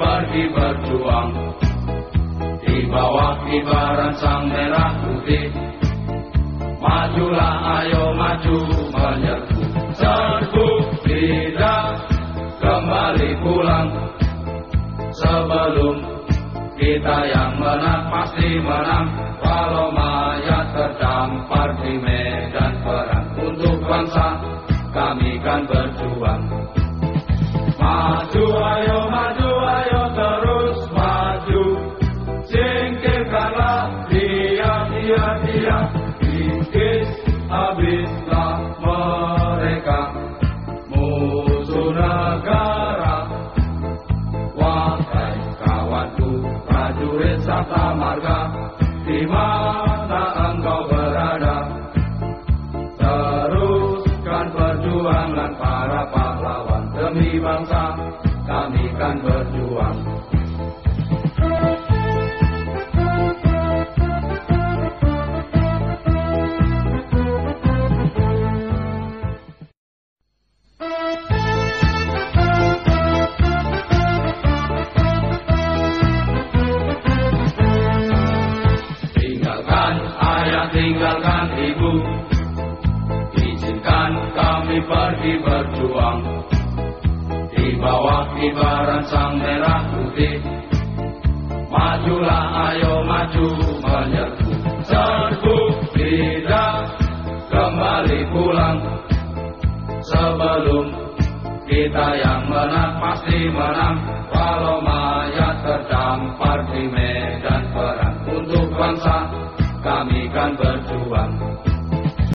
pergi berjuang di bawah kibaran sang merah putih. Majulah, ayo maju menyerbu, serbu tidak kembali pulang. Sebelum kita yang menang pasti menang. Kalau mayat terdampar di medan perang, untuk bangsa kami kan berjuang. Maju, ayo terus maju. Singkirkanlah dia, kikis habislah mereka, musuh negara. Wahai kawanku, prajurit Sabta Marga, di mana engkau berada? Teruskan perjuangan para pahlawan, demi bangsa kami kan berjuang. Tinggalkan ibu, izinkan kami pergi berjuang di bawah kibaran sang merah putih. Majulah, ayo maju menyerbu, serbu tidak kembali pulang. Sebelum kita yang menang pasti menang. Kalau mayat terdampar di medan perang, untuk bangsa kami kan berjuang.